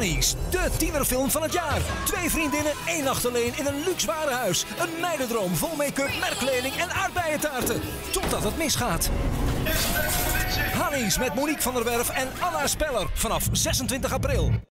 Honey's, de tienerfilm van het jaar. 2 vriendinnen, 1 nacht alleen in een luxe warenhuis. Een meidendroom vol make-up, merkkleding en aardbeientaarten. Totdat het misgaat. Honey's met Monique van der Werf en Anna Speller vanaf 26 april.